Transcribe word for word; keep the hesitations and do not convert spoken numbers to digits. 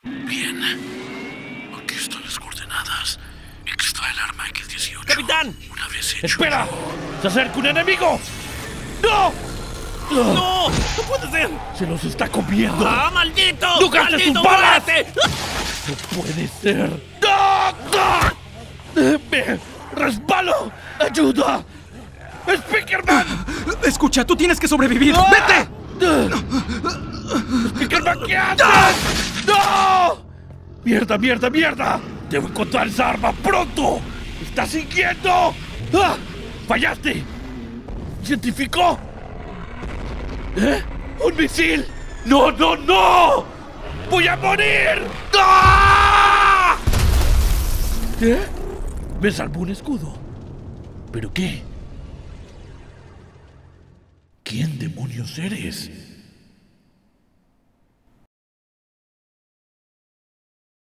Bien. Aquí están las coordenadas. Extrae el arma equis dieciocho. ¡Capitán! Una vez hecho... ¡Espera! ¡Se acerca un enemigo! ¡No! ¡No! ¡No puede ser! ¡Se los está comiendo! ¡Ah, maldito! ¡No gastes ¡Maldito, tus balas! muérete! ¡No puede ser! ¡No! ¡No! ¡Me resbalo! ¡Ayuda! ¡Speakerman! Escucha, tú tienes que sobrevivir. ¡Ah! ¡Vete! ¡Speakerman, qué haces! ¡No! ¡Mierda, mierda, mierda! ¡Debo encontrar esa arma pronto! ¡Me está siguiendo! ¡Ah! ¡Fallaste! ¿Científico? ¿Eh? ¡Un misil! ¡No, no, no! ¡Voy a morir! ¡Ah! ¿Qué? Me salvó un escudo. ¿Pero qué? ¿Quién demonios eres?